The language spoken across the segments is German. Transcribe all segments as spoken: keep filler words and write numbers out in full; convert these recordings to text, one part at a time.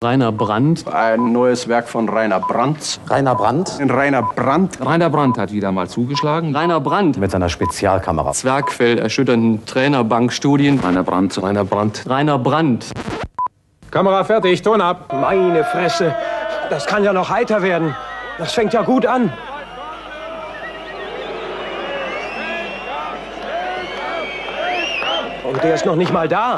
Rainer Brandt. Ein neues Werk von Rainer Brandt. Rainer Brandt? Rainer Brandt. Rainer Brandt hat wieder mal zugeschlagen. Rainer Brandt. Mit seiner Spezialkamera. Zwergfell erschütternden Trainerbankstudien. Rainer Brandt, Rainer Brandt. Rainer Brandt. Kamera fertig, Ton ab. Meine Fresse, das kann ja noch heiter werden. Das fängt ja gut an. Und der ist noch nicht mal da.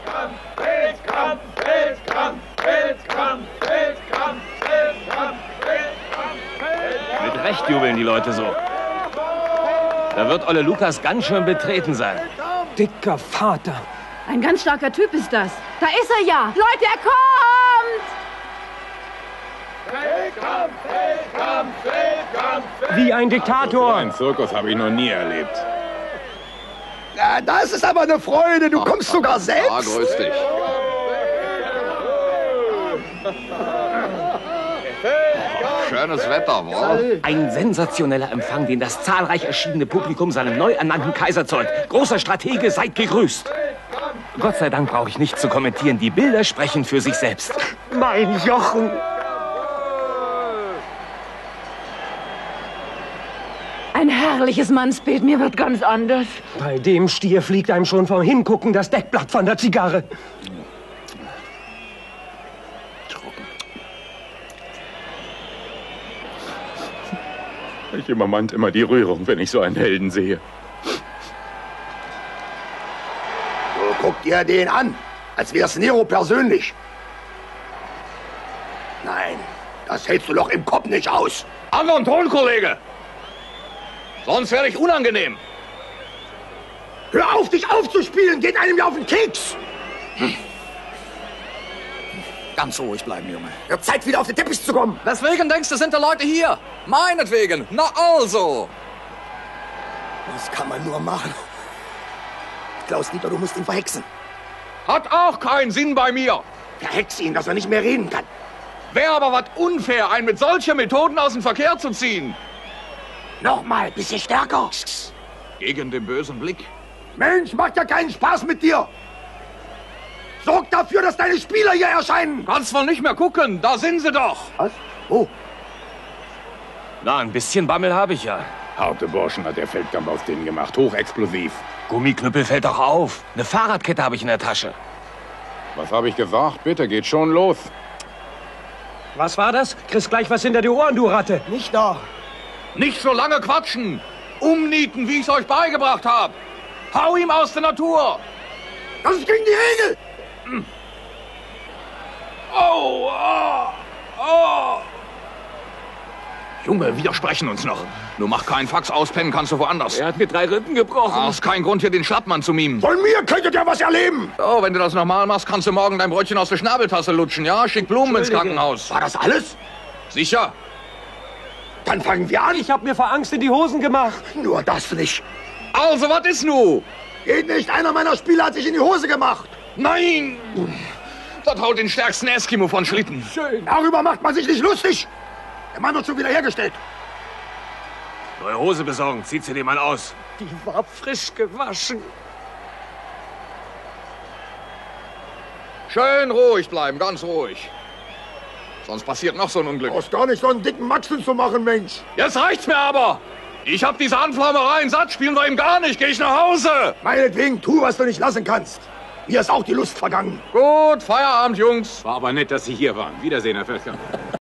Mit Recht jubeln die Leute so. Da wird Olle Lukas ganz schön betreten sein. Dicker Vater. Ein ganz starker Typ ist das. Da ist er ja. Leute, er kommt! Wie ein Diktator. Ein Zirkus habe ich noch nie erlebt. Ja, das ist aber eine Freude. Du kommst sogar selbst. Ah, grüß dich. Schönes Wetter, wa? Ein sensationeller Empfang, den das zahlreich erschienene Publikum seinem neu ernannten Kaiser zollt. Großer Stratege, seid gegrüßt. Gott sei Dank brauche ich nichts zu kommentieren. Die Bilder sprechen für sich selbst. Mein Jochen. Ein herrliches Mannsbild. Mir wird ganz anders. Bei dem Stier fliegt einem schon vom Hingucken das Deckblatt von der Zigarre. Ich übermannt immer die Rührung, wenn ich so einen Helden sehe. So, guck dir den an, als wär's Nero persönlich. Nein, das hältst du doch im Kopf nicht aus. Anderen Ton, Kollege! Sonst werde ich unangenehm. Hör auf, dich aufzuspielen, geht einem ja auf den Keks. Hm. Ganz ruhig bleiben, Junge. Wird Zeit, wieder auf den Teppich zu kommen. Weswegen denkst du, sind da Leute hier? Meinetwegen. Na also. Das kann man nur machen. Klaus Dieter, du musst ihn verhexen. Hat auch keinen Sinn bei mir. Verhex ihn, dass er nicht mehr reden kann. Wäre aber was unfair, einen mit solchen Methoden aus dem Verkehr zu ziehen. Nochmal, bisschen stärker. Gegen den bösen Blick. Mensch, macht ja keinen Spaß mit dir. Sorg dafür, dass deine Spieler hier erscheinen. Kannst wohl nicht mehr gucken, da sind sie doch. Was? Wo? Na, ein bisschen Bammel habe ich ja. Harte Burschen hat der Feldkampf aus denen gemacht, hochexplosiv. Gummiknüppel fällt doch auf. Eine Fahrradkette habe ich in der Tasche. Was habe ich gesagt? Bitte, geht schon los. Was war das? Kriegst gleich was hinter die Ohren, du Ratte. Nicht da. Nicht so lange quatschen. Umnieten, wie ich es euch beigebracht habe. Hau ihm aus der Natur. Das ist gegen die Regel. Oh, oh, oh. Junge, widersprechen uns noch. Nur mach keinen Fax, auspennen kannst du woanders. Er hat mir drei Rippen gebrochen. Ach, ist kein Grund, hier den Schlappmann zu mimen. Von mir könntet ihr was erleben. Oh, wenn du das nochmal machst, kannst du morgen dein Brötchen aus der Schnabeltasse lutschen, ja? Schick Blumen ins Krankenhaus. War das alles? Sicher. Dann fangen wir an. Ich hab mir vor Angst in die Hosen gemacht. Nur das nicht. Also, was ist nu? Geht nicht. Einer meiner Spieler hat sich in die Hose gemacht. Nein! Das haut den stärksten Eskimo von Schlitten. Schön. Darüber macht man sich nicht lustig. Der Mann wird schon wiederhergestellt. Neue Hose besorgen, zieht sie dir mal aus. Die war frisch gewaschen. Schön ruhig bleiben, ganz ruhig. Sonst passiert noch so ein Unglück. Du brauchst gar nicht so einen dicken Maxen zu machen, Mensch. Jetzt reicht's mir aber. Ich hab diese Anflaumereien satt, spielen wir ihm gar nicht. Geh ich nach Hause. Meinetwegen, tu, was du nicht lassen kannst. Mir ist auch die Lust vergangen. Gut, Feierabend, Jungs. War aber nett, dass Sie hier waren. Wiedersehen, Herr Feldkamp.